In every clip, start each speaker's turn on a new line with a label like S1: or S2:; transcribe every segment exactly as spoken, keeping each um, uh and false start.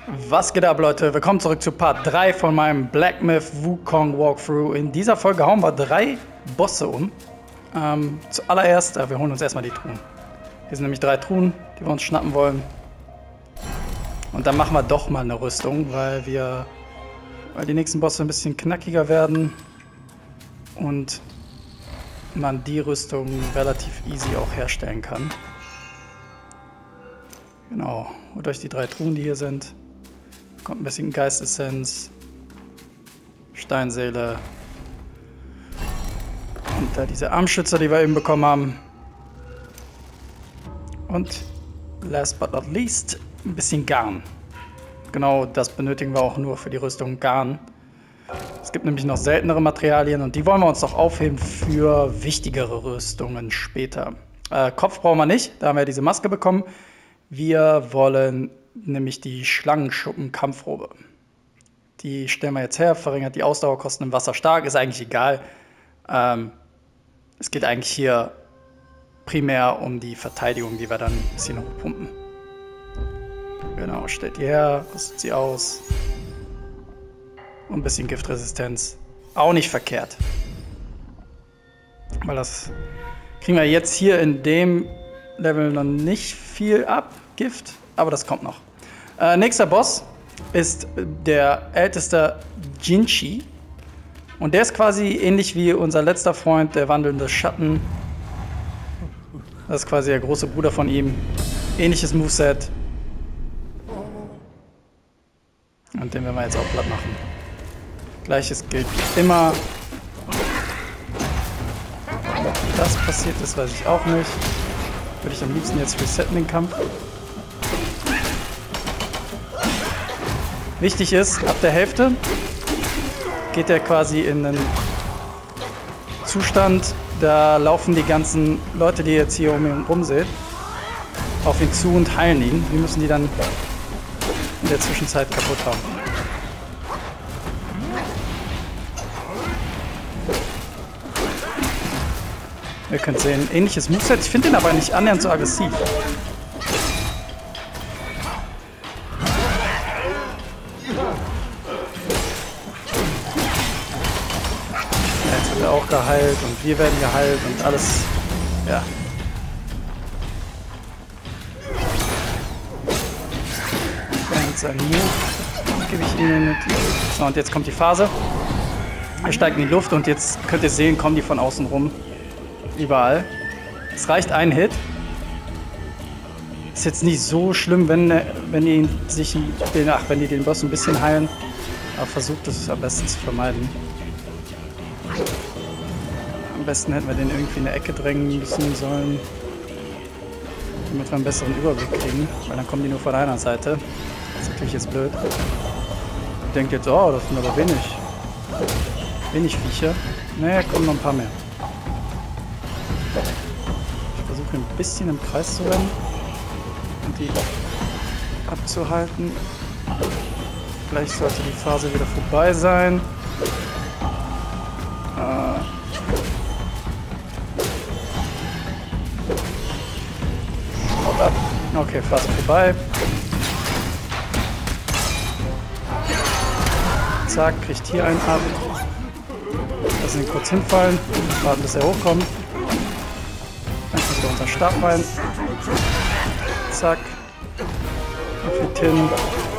S1: Was geht ab, Leute? Willkommen zurück zu Part drei von meinem Black Myth Wukong Walkthrough. In dieser Folge hauen wir drei Bosse um. Ähm, zuallererst, äh, wir holen uns erstmal die Truhen. Hier sind nämlich drei Truhen, die wir uns schnappen wollen. Und dann machen wir doch mal eine Rüstung, weil wir, weil die nächsten Bosse ein bisschen knackiger werden und man die Rüstung relativ easy auch herstellen kann. Genau, holt euch die drei Truhen, die hier sind. Kommt ein bisschen Geistessenz, Steinseele und da diese Armschützer, die wir eben bekommen haben. Und last but not least, ein bisschen Garn. Genau das benötigen wir auch nur für die Rüstung, Garn. Es gibt nämlich noch seltenere Materialien und die wollen wir uns doch aufheben für wichtigere Rüstungen später. Äh, Kopf brauchen wir nicht, da haben wir diese Maske bekommen. Wir wollen nämlich die Schlangenschuppen-Kampfrobe. Die stellen wir jetzt her, verringert die Ausdauerkosten im Wasser stark, ist eigentlich egal. Ähm, es geht eigentlich hier primär um die Verteidigung, die wir dann ein bisschen hochpumpen. Genau, stellt die her, rüstet sie aus. Und ein bisschen Giftresistenz. Auch nicht verkehrt. Weil das kriegen wir jetzt hier in dem Level noch nicht viel ab, Gift, aber das kommt noch. Äh, nächster Boss ist der älteste Jinchi. Und der ist quasi ähnlich wie unser letzter Freund, der wandelnde Schatten. Das ist quasi der große Bruder von ihm. Ähnliches Moveset. Und den werden wir jetzt auch platt machen. Gleiches gilt wie immer. Ob das passiert ist, weiß ich auch nicht. Würde ich am liebsten jetzt resetten den Kampf. Wichtig ist, ab der Hälfte geht er quasi in einen Zustand, da laufen die ganzen Leute, die ihr jetzt hier um ihn rum seht, auf ihn zu und heilen ihn. Wir müssen die dann in der Zwischenzeit kaputt haben. Ihr könnt sehen, ähnliches Moveset. Ich finde den aber nicht annähernd so aggressiv. Ja, jetzt wird er auch geheilt und wir werden geheilt und alles. Ja. Und seinen Move gebe ich Ihnen mit. So, und jetzt kommt die Phase. Er steigt in die Luft und jetzt könnt ihr sehen, kommen die von außen rum. Überall. Es reicht ein Hit. Ist jetzt nicht so schlimm, wenn, wenn die sich den, ach, wenn die den Boss ein bisschen heilen. Aber versucht es am besten zu vermeiden. Am besten hätten wir den irgendwie in eine Ecke drängen müssen sollen. Damit wir einen besseren Überblick kriegen. Weil dann kommen die nur von einer Seite. Das ist natürlich jetzt blöd. Ich denke jetzt, oh, das sind aber wenig. Wenig Viecher. Naja, kommen noch ein paar mehr. Ich versuche ein bisschen im Kreis zu rennen und die abzuhalten. Gleich sollte die Phase wieder vorbei sein. Äh Haut ab. Okay, Phase vorbei. Zack, kriegt hier einen ab. Lassen ihn kurz hinfallen. Warten, bis er hochkommt. Dann kommt wieder unser Stab rein. Zack. Auf die Tin.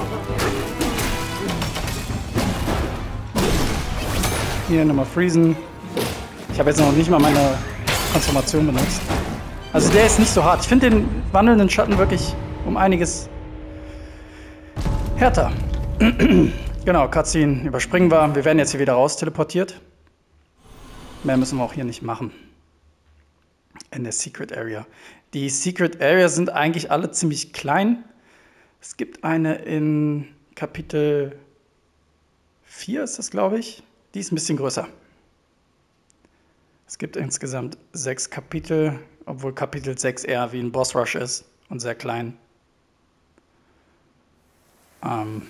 S1: Hier nochmal freezen. Ich habe jetzt noch nicht mal meine Transformation benutzt. Also der ist nicht so hart. Ich finde den wandelnden Schatten wirklich um einiges härter. Genau, Cutscene überspringen wir. Wir werden jetzt hier wieder raus teleportiert. Mehr müssen wir auch hier nicht machen. In der Secret Area. Die Secret Area sind eigentlich alle ziemlich klein. Es gibt eine in Kapitel vier, ist das, glaube ich. Die ist ein bisschen größer. Es gibt insgesamt sechs Kapitel, obwohl Kapitel sechs eher wie ein Boss Rush ist und sehr klein. Ähm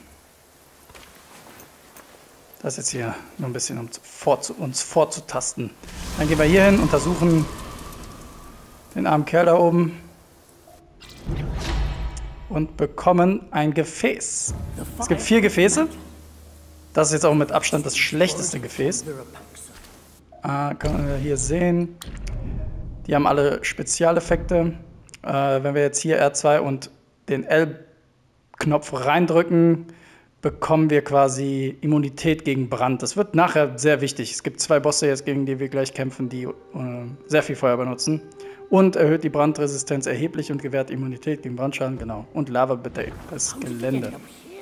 S1: Das ist jetzt hier nur ein bisschen, um vorzu, uns vorzutasten. Dann gehen wir hier hin, untersuchen den armen Kerl da oben. und bekommen ein Gefäß. Es gibt vier Gefäße. Das ist jetzt auch mit Abstand das schlechteste Gefäß. Äh, können wir hier sehen. Die haben alle Spezialeffekte. Äh, wenn wir jetzt hier R zwei und den L-Knopf reindrücken, bekommen wir quasi Immunität gegen Brand. Das wird nachher sehr wichtig. Es gibt zwei Bosse jetzt, gegen die wir gleich kämpfen, die äh, sehr viel Feuer benutzen. Und erhöht die Brandresistenz erheblich und gewährt Immunität gegen Brandschaden, genau. Und Lava bedeckt das Gelände.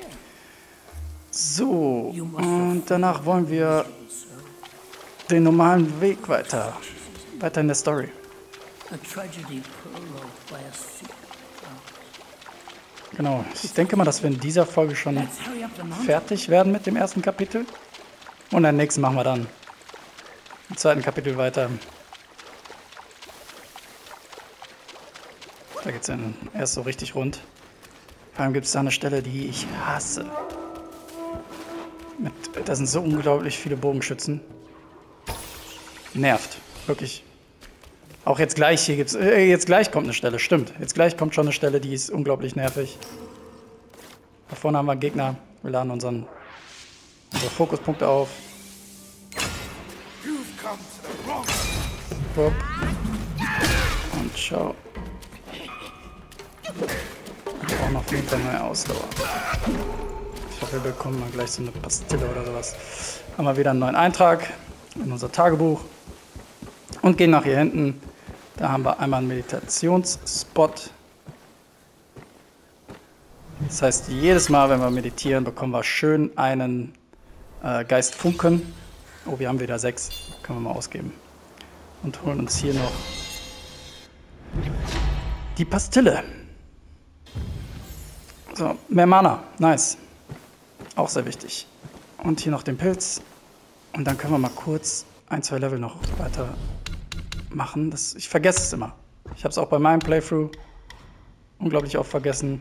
S1: So, und danach wollen wir den normalen Weg weiter. Weiter in der Story. Genau, ich denke mal, dass wir in dieser Folge schon fertig werden mit dem ersten Kapitel. Und dann nächsten machen wir dann im zweiten Kapitel weiter. Da geht es dann erst so richtig rund. Vor allem gibt es da eine Stelle, die ich hasse. Mit, da sind so unglaublich viele Bogenschützen. Nervt, wirklich. Auch jetzt gleich, hier gibt's, äh, jetzt gleich kommt eine Stelle, stimmt. Jetzt gleich kommt schon eine Stelle, die ist unglaublich nervig. Da vorne haben wir einen Gegner. Wir laden unseren, unsere Fokuspunkte auf. Hopp. Und schau. Wir brauchen auf jeden Fall neue Ausdauer. Ich hoffe, wir bekommen mal gleich so eine Pastille oder sowas. Haben wir wieder einen neuen Eintrag in unser Tagebuch. Und gehen nach hier hinten. Da haben wir einmal einen Meditationsspot. Das heißt, jedes Mal, wenn wir meditieren, bekommen wir schön einen äh, Geistfunken. Oh, wir haben wieder sechs. Können wir mal ausgeben. Und holen uns hier noch die Pastille. So, mehr Mana. Nice. Auch sehr wichtig. Und hier noch den Pilz. Und dann können wir mal kurz ein, zwei Level noch weiter machen. Das, ich vergesse es immer. Ich habe es auch bei meinem Playthrough unglaublich oft vergessen.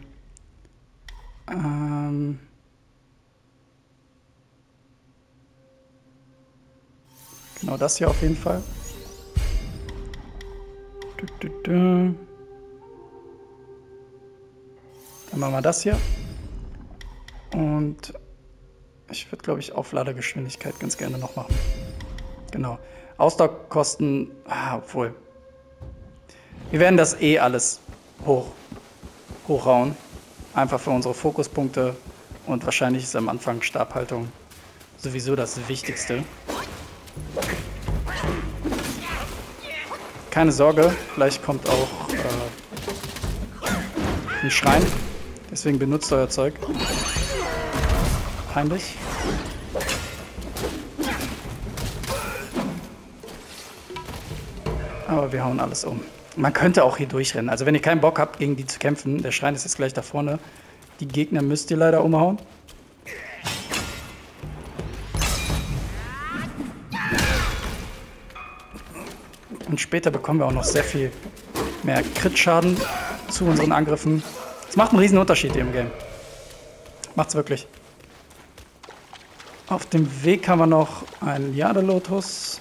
S1: Ähm genau das hier auf jeden Fall. Du, du, du. Dann machen wir das hier. Und ich würde, glaube ich, Aufladegeschwindigkeit ganz gerne noch machen. Genau. Ausdauerkosten, ah, obwohl. Wir werden das eh alles hoch, hochhauen. Einfach für unsere Fokuspunkte. Und wahrscheinlich ist am Anfang Stabhaltung sowieso das Wichtigste. Keine Sorge, gleich kommt auch äh, ein Schrein. Deswegen benutzt euer Zeug. Peinlich. Aber wir hauen alles um. Man könnte auch hier durchrennen. Also wenn ihr keinen Bock habt, gegen die zu kämpfen, der Schrein ist jetzt gleich da vorne. Die Gegner müsst ihr leider umhauen. Und später bekommen wir auch noch sehr viel mehr Crit-Schaden zu unseren Angriffen. Das macht einen riesen Unterschied hier im Game. Macht's wirklich. Auf dem Weg haben wir noch einen Jade-Lotus.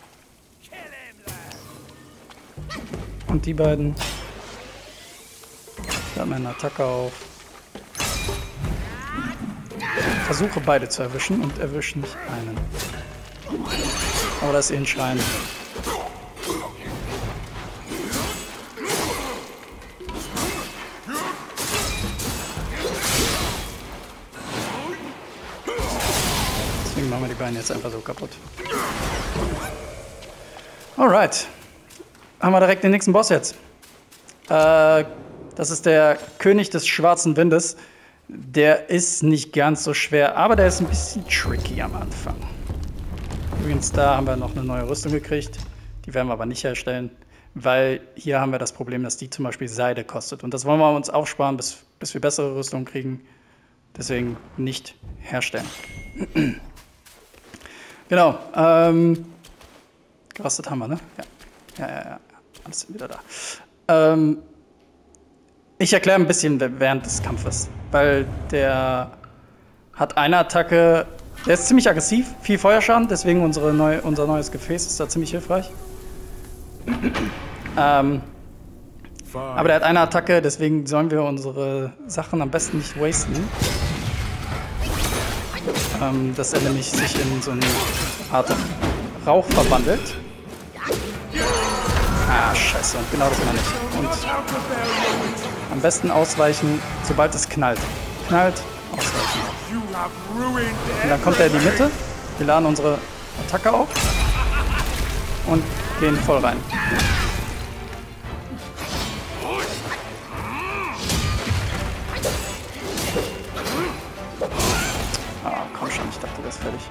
S1: Und die beiden. Ich lade meine Attacke auf. Versuche beide zu erwischen und erwische nicht einen. Aber das ist eh ein Schrein. Deswegen machen wir die beiden jetzt einfach so kaputt. Alright. Haben wir direkt den nächsten Boss jetzt. Äh, das ist der König des schwarzen Windes. Der ist nicht ganz so schwer, aber der ist ein bisschen tricky am Anfang. Übrigens, da haben wir noch eine neue Rüstung gekriegt. Die werden wir aber nicht herstellen, weil hier haben wir das Problem, dass die zum Beispiel Seide kostet. Und das wollen wir uns aufsparen, bis, bis wir bessere Rüstung kriegen. Deswegen nicht herstellen. Genau. Ähm, gerastet haben wir, ne? Ja. Ja, ja, ja. Alles wieder da. Ähm, ich erkläre ein bisschen während des Kampfes, weil der hat eine Attacke, der ist ziemlich aggressiv, viel Feuerschaden, deswegen unsere neu, unser neues Gefäß ist da ziemlich hilfreich. ähm, Aber der hat eine Attacke, deswegen sollen wir unsere Sachen am besten nicht wasten. Ähm, dass er nämlich sich in so eine Art Rauch verwandelt. Ah, scheiße. Und genau das meine ich. Und am besten ausweichen, sobald es knallt. Knallt, ausweichen. Und dann kommt er in die Mitte. Wir laden unsere Attacke auf. Und gehen voll rein. Ah, komm schon, ich dachte, das ist fertig.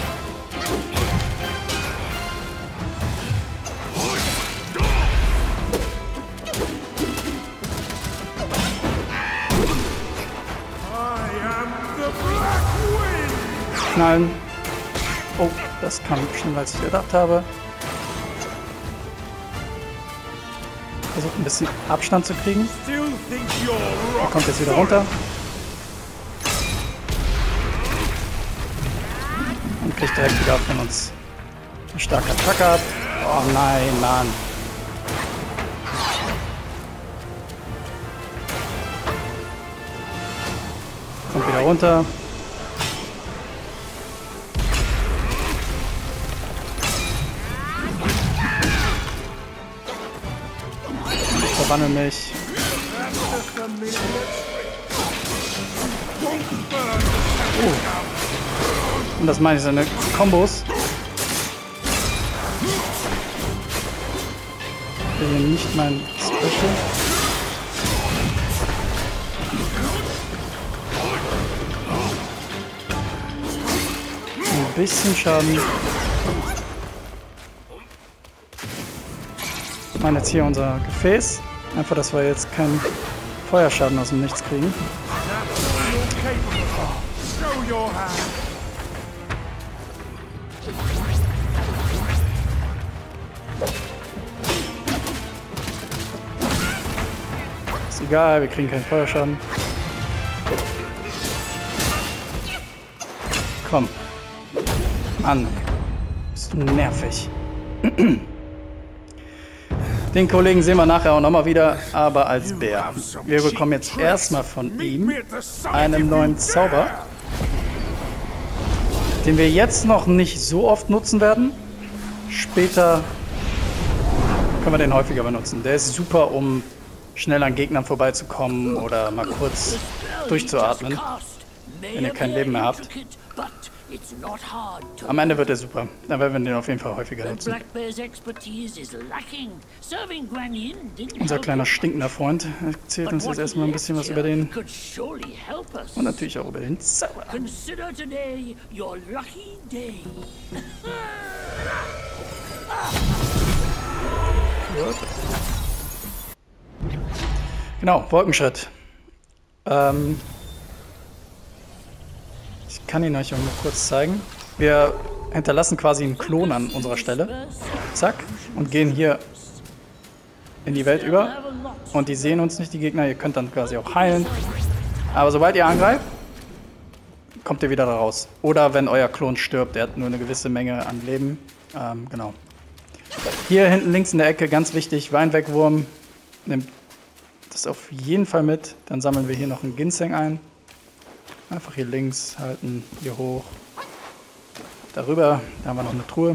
S1: Knallen. Oh, das kam schneller als ich gedacht habe. Versucht ein bisschen Abstand zu kriegen. Er kommt jetzt wieder runter. Und kriegt direkt wieder von uns eine starke Attacke ab. Oh nein, Mann. Kommt wieder runter. Verwandle mich. Oh. Und das meine ich, seine Kombos. Ich will hier nicht mein Special. Ein bisschen Schaden. Ich meine jetzt hier unser Gefäß. Einfach, dass wir jetzt keinen Feuerschaden aus dem Nichts kriegen. Ist egal, wir kriegen keinen Feuerschaden. Komm. Mann. Bist du nervig. Den Kollegen sehen wir nachher auch nochmal wieder, aber als Bär. Wir bekommen jetzt erstmal von ihm einen neuen Zauber, den wir jetzt noch nicht so oft nutzen werden. Später können wir den häufiger benutzen. Der ist super, um schnell an Gegnern vorbeizukommen oder mal kurz durchzuatmen, wenn ihr kein Leben mehr habt. Am Ende wird er super. Dann werden wir den auf jeden Fall häufiger nutzen. Unser kleiner stinkender Freund erzählt uns jetzt erstmal ein bisschen was über den und natürlich auch über den Zauber. Genau, Wolkenschritt. Ähm... Ich kann ihn euch auch nur kurz zeigen. Wir hinterlassen quasi einen Klon an unserer Stelle. Zack. Und gehen hier in die Welt über. Und die sehen uns nicht, die Gegner. Ihr könnt dann quasi auch heilen. Aber sobald ihr angreift, kommt ihr wieder da raus. Oder wenn euer Klon stirbt, der hat nur eine gewisse Menge an Leben. Ähm, genau. Hier hinten links in der Ecke, ganz wichtig, Weinwegwurm. Nehmt das auf jeden Fall mit. Dann sammeln wir hier noch einen Ginseng ein. Einfach hier links halten, hier hoch. Darüber, da haben wir noch eine Truhe.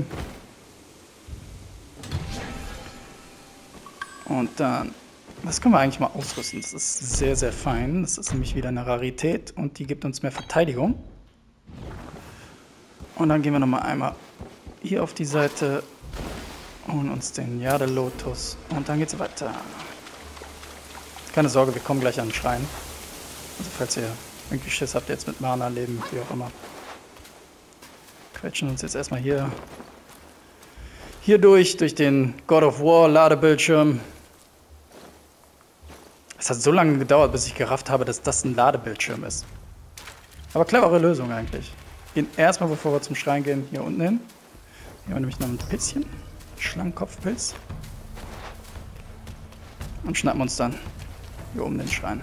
S1: Und dann, das können wir eigentlich mal ausrüsten. Das ist sehr, sehr fein. Das ist nämlich wieder eine Rarität und die gibt uns mehr Verteidigung. Und dann gehen wir nochmal einmal hier auf die Seite, holen uns den Jade-Lotus und dann geht's weiter. Keine Sorge, wir kommen gleich an den Schrein. Also falls ihr irgendwie Schiss habt jetzt mit Mana leben, wie auch immer. Quetschen uns jetzt erstmal hier, hier durch, durch den God of War Ladebildschirm. Es hat so lange gedauert, bis ich gerafft habe, dass das ein Ladebildschirm ist. Aber clevere Lösung eigentlich. Gehen erstmal, bevor wir zum Schrein gehen, hier unten hin. Hier haben wir nämlich noch ein Pilzchen. Schlangenkopfpilz. Und schnappen uns dann hier oben den Schrein.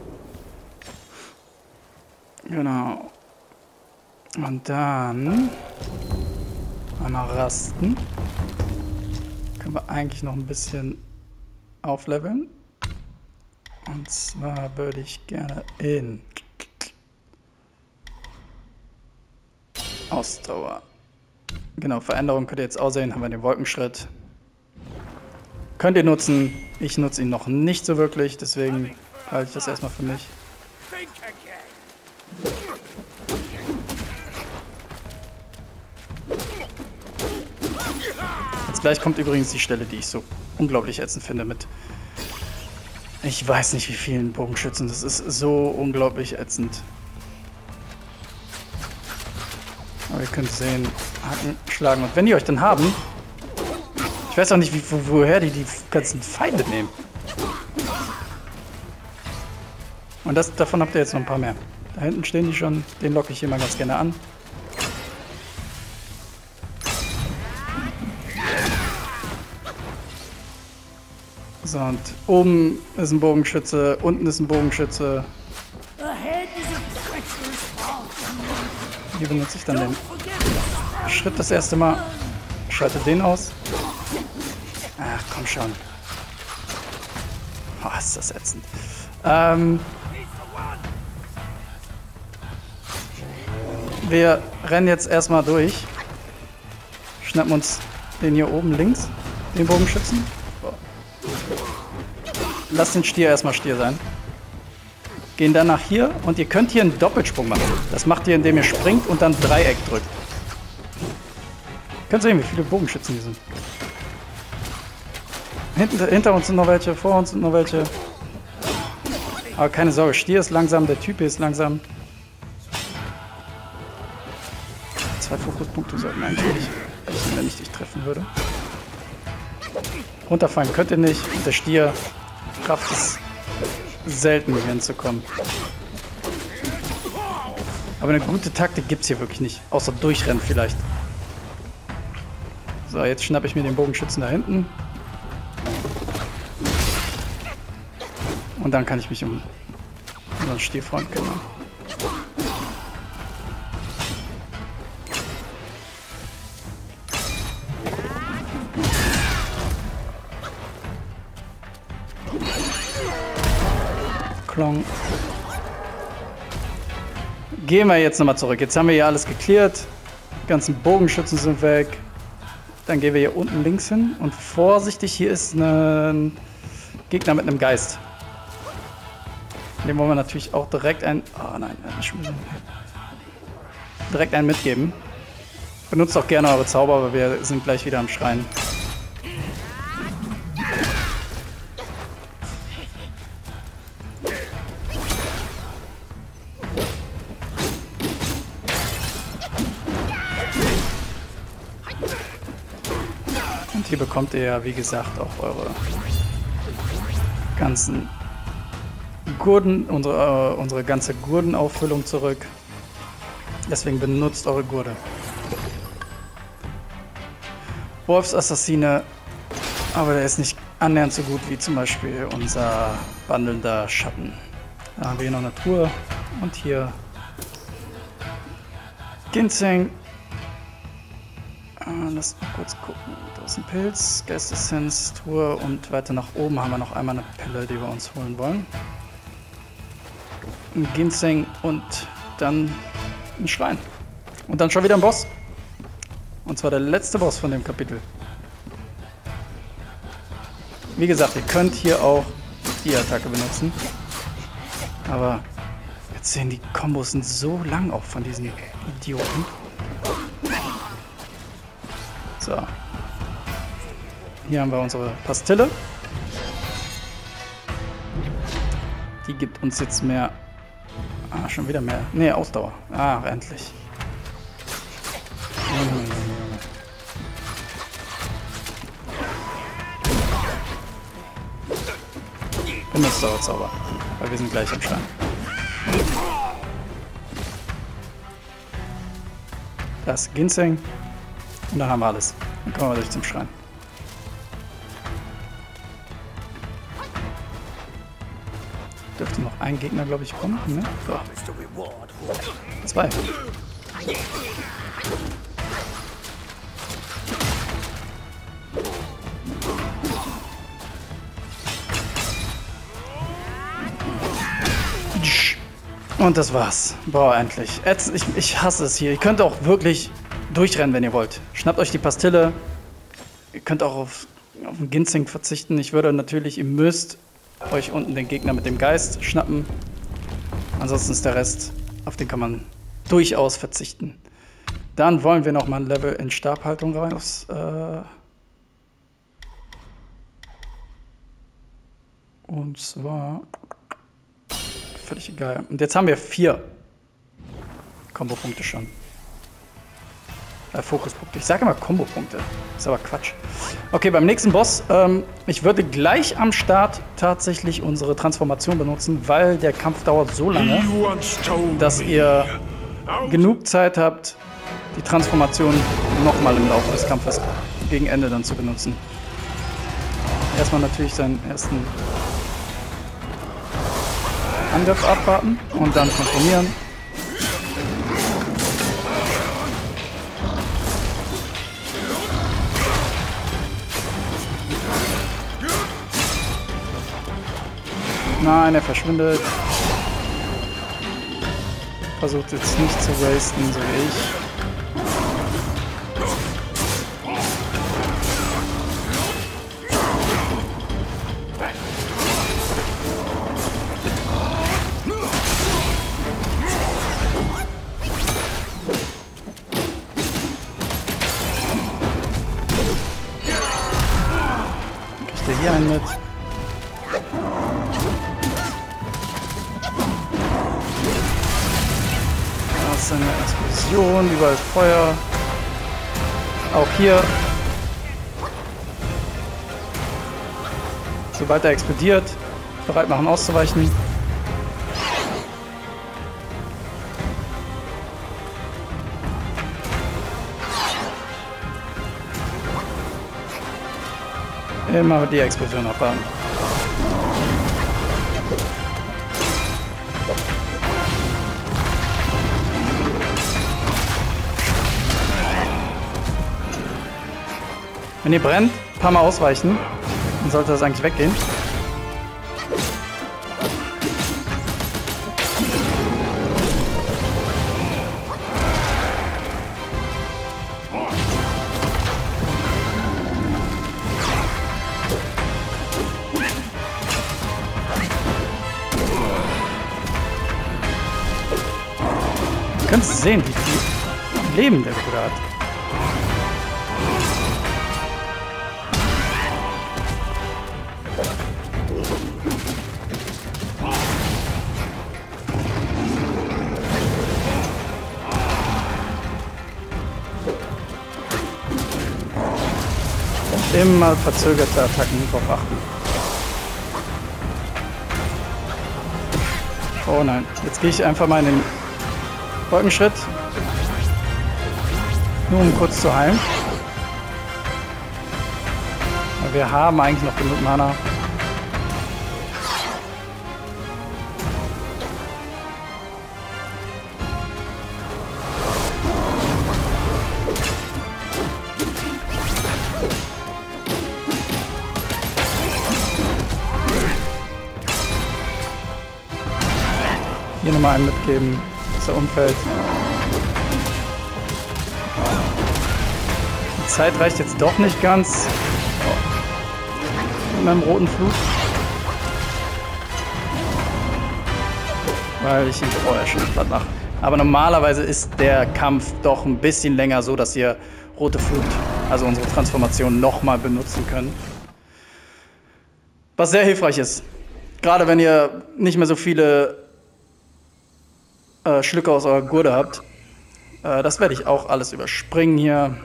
S1: Genau. Und dann einmal rasten. Können wir eigentlich noch ein bisschen aufleveln. Und zwar würde ich gerne in Ausdauer. Genau, Veränderung könnt ihr jetzt auch sehen. Haben wir den Wolkenschritt. Könnt ihr nutzen. Ich nutze ihn noch nicht so wirklich. Deswegen halte ich das erstmal für mich. Jetzt gleich kommt übrigens die Stelle, die ich so unglaublich ätzend finde mit... Ich weiß nicht, wie vielen Bogenschützen. Das ist so unglaublich ätzend. Aber ihr könnt sehen, hacken, schlagen. Und wenn die euch dann haben... Ich weiß auch nicht, wie, wo, woher die die ganzen Feinde nehmen. Und das, davon habt ihr jetzt noch ein paar mehr. Da hinten stehen die schon. Den locke ich hier mal ganz gerne an. So, und oben ist ein Bogenschütze, unten ist ein Bogenschütze. Hier benutze ich dann den Schritt das erste Mal. Schalte den aus. Ach, komm schon. Oh, ist das ätzend. Ähm, wir rennen jetzt erstmal durch. Schnappen uns den hier oben links, den Bogenschützen. So. Lasst den Stier erstmal Stier sein. Gehen dann nach hier und ihr könnt hier einen Doppelsprung machen. Das macht ihr, indem ihr springt und dann Dreieck drückt. Ihr könnt sehen, wie viele Bogenschützen hier sind. Hinten, hinter uns sind noch welche, vor uns sind noch welche. Aber keine Sorge, Stier ist langsam, der Typ ist langsam. Zwei Fokuspunkte sollten eigentlich reichen, wenn ich dich treffen würde. Runterfallen könnt ihr nicht. Und der Stier schafft es selten, hier hinzukommen. Aber eine gute Taktik gibt es hier wirklich nicht. Außer durchrennen vielleicht. So, jetzt schnappe ich mir den Bogenschützen da hinten. Und dann kann ich mich um unseren Stierfreund kümmern. Klong. Gehen wir jetzt nochmal zurück. Jetzt haben wir hier alles geklärt. Die ganzen Bogenschützen sind weg. Dann gehen wir hier unten links hin. Und vorsichtig, hier ist ein Gegner mit einem Geist. Dem wollen wir natürlich auch direkt ein... Oh nein, nicht mehr. Direkt einen mitgeben. Benutzt auch gerne eure Zauber, aber wir sind gleich wieder am Schrein. Und hier bekommt ihr ja, wie gesagt, auch eure ganzen Gurden, unsere, äh, unsere ganze Gurdenauffüllung zurück. Deswegen benutzt eure Gurde. Wolfsassassine, aber der ist nicht annähernd so gut wie zum Beispiel unser wandelnder Schatten. Da haben wir hier noch eine Truhe und hier Ginseng. Äh, lass mal kurz gucken. Da ist ein Pilz, Geistessenz, Truhe und weiter nach oben haben wir noch einmal eine Pille, die wir uns holen wollen. Ein Ginseng und dann ein Schrein. Und dann schon wieder ein Boss. Und zwar der letzte Boss von dem Kapitel. Wie gesagt, ihr könnt hier auch die Attacke benutzen. Aber jetzt sehen die Kombos sind so lang auch von diesen Idioten. So. Hier haben wir unsere Pastille. Die gibt uns jetzt mehr... Ah, schon wieder mehr. Ne, Ausdauer. Ah, endlich. Benutzt eure Zauber. Weil wir sind gleich am Schrein. Das Ginseng. Und dann haben wir alles. Dann kommen wir durch zum Schrein. Dürfte noch ein Gegner, glaube ich, kommen. Ne? So. Zwei. Und das war's. Boah, endlich. Jetzt, ich, ich hasse es hier. Ihr könnt auch wirklich durchrennen, wenn ihr wollt. Schnappt euch die Pastille. Ihr könnt auch auf, auf den Ginseng verzichten. Ich würde natürlich, ihr müsst euch unten den Gegner mit dem Geist schnappen. Ansonsten ist der Rest, auf den kann man durchaus verzichten. Dann wollen wir noch mal ein Level in Stabhaltung raus. Äh Und zwar... Völlig egal. Und jetzt haben wir vier Kombo-Punkte schon. Äh, Fokuspunkte. Ich sage immer Kombo-Punkte. Ist aber Quatsch. Okay, beim nächsten Boss. Ähm, ich würde gleich am Start tatsächlich unsere Transformation benutzen, weil der Kampf dauert so lange, dass ihr genug Zeit habt, die Transformation nochmal im Laufe des Kampfes gegen Ende dann zu benutzen. Erstmal natürlich seinen ersten Angriff abwarten und dann transformieren. Nein, er verschwindet. Versucht jetzt nicht zu wasten, so wie ich. Kriegt er hier einen mit? Das ist eine Explosion, überall Feuer. Auch hier. Sobald er explodiert, bereit machen auszuweichen. Immer die Explosion abwarten. Wenn ihr brennt, ein paar Mal ausweichen, dann sollte das eigentlich weggehen. Ihr könnt sehen, wie viel Leben der Bruder hat. Immer verzögerte Attacken drauf achten. Oh nein, jetzt gehe ich einfach mal in den Wolkenschritt. Nur um kurz zu heilen. Aber wir haben eigentlich noch genug Mana. Hier nochmal einen mitgeben, dass er umfällt. Die Zeit reicht jetzt doch nicht ganz. Mit meinem roten Flut. Weil ich ihn vorher schon platt mache. Aber normalerweise ist der Kampf doch ein bisschen länger, so dass ihr rote Flut, also unsere Transformation, nochmal benutzen könnt. Was sehr hilfreich ist. Gerade wenn ihr nicht mehr so viele Äh, Schlücke aus eurer Gurde habt. Äh, das werde ich auch alles überspringen hier.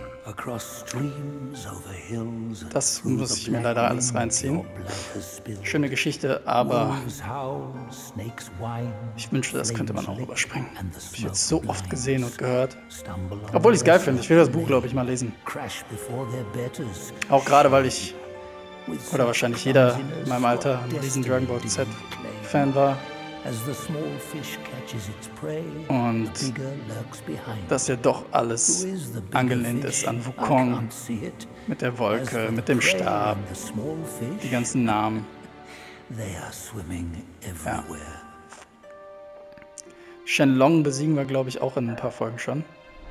S1: Das muss ich mir leider alles reinziehen. Schöne Geschichte, aber ich wünschte, das könnte man auch überspringen. Habe ich jetzt so oft gesehen und gehört. Obwohl ich es geil finde. Ich will das Buch, glaube ich, mal lesen. Auch gerade, weil ich, oder wahrscheinlich jeder in meinem Alter, ein riesen Dragon Ball Z Fan war. Und dass ja doch alles angelehnt ist an Wukong, mit der Wolke, mit dem Stab, die ganzen Namen. Ja. Shenlong besiegen wir, glaube ich, auch in ein paar Folgen schon.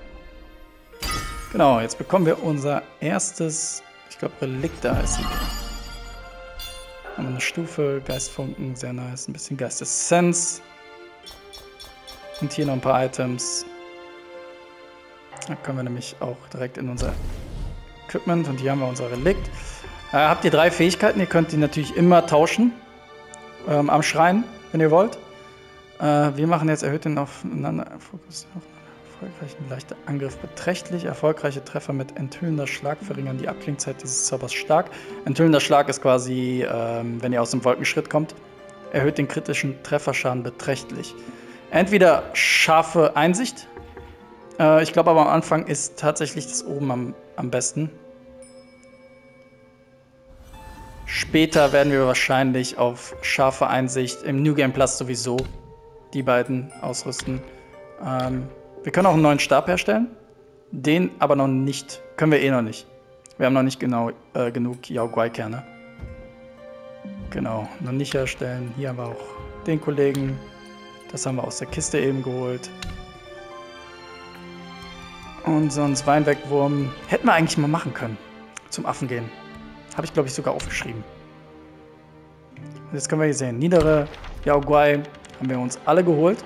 S1: Genau, jetzt bekommen wir unser erstes, ich glaube, Relikt da ist. Haben wir eine Stufe, Geistfunken, sehr nice, ein bisschen Geistessenz. Und hier noch ein paar Items. Da können wir nämlich auch direkt in unser Equipment und hier haben wir unser Relikt. Äh, habt ihr drei Fähigkeiten, ihr könnt die natürlich immer tauschen ähm, am Schrein, wenn ihr wollt. Äh, wir machen jetzt erhöht den Aufeinanderfokus. Erfolgreichen leichter Angriff beträchtlich. Erfolgreiche Treffer mit enthüllender Schlag verringern die Abklingzeit dieses Zaubers stark. Enthüllender Schlag ist quasi, ähm, wenn ihr aus dem Wolkenschritt kommt, erhöht den kritischen Trefferschaden beträchtlich. Entweder scharfe Einsicht. Äh, ich glaube aber am Anfang ist tatsächlich das oben am, am besten. Später werden wir wahrscheinlich auf scharfe Einsicht im New Game Plus sowieso die beiden ausrüsten. Ähm, wir können auch einen neuen Stab herstellen. Den aber noch nicht. Können wir eh noch nicht. Wir haben noch nicht genau äh, genug Yao Guai Kerne. Genau, noch nicht herstellen. Hier haben wir auch den Kollegen. Das haben wir aus der Kiste eben geholt. Und sonst Weinwegwurm. Hätten wir eigentlich mal machen können. Zum Affen gehen. Habe ich, glaube ich, sogar aufgeschrieben. Jetzt können wir hier sehen. Niedere Yao Guai haben wir uns alle geholt.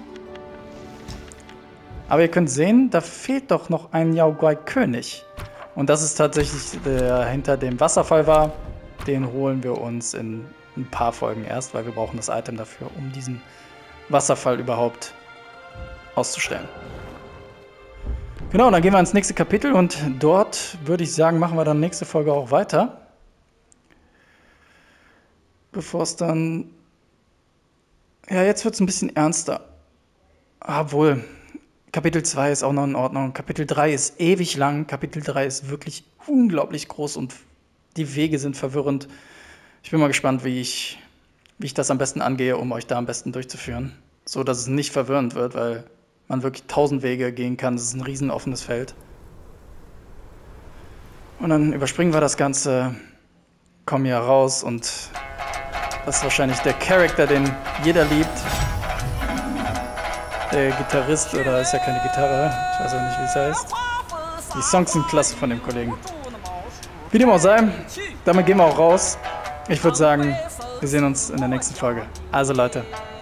S1: Aber ihr könnt sehen, da fehlt doch noch ein Yao Guai König. Und das ist tatsächlich der hinter dem Wasserfall war. Den holen wir uns in ein paar Folgen erst, weil wir brauchen das Item dafür, um diesen Wasserfall überhaupt auszustellen. Genau, dann gehen wir ins nächste Kapitel und dort würde ich sagen, machen wir dann nächste Folge auch weiter. Bevor es dann... Ja, jetzt wird es ein bisschen ernster. Obwohl, Kapitel zwei ist auch noch in Ordnung. Kapitel drei ist ewig lang. Kapitel drei ist wirklich unglaublich groß und die Wege sind verwirrend. Ich bin mal gespannt, wie ich, wie ich das am besten angehe, um euch da am besten durchzuführen. So, dass es nicht verwirrend wird, weil man wirklich tausend Wege gehen kann. Es ist ein riesen offenes Feld. Und dann überspringen wir das Ganze, kommen hier raus und das ist wahrscheinlich der Charakter, den jeder liebt. Der Gitarrist, oder ist ja keine Gitarre, ich weiß auch nicht, wie es heißt. Die Songs sind klasse von dem Kollegen. Wie dem auch sei, damit gehen wir auch raus. Ich würde sagen, wir sehen uns in der nächsten Folge. Also Leute,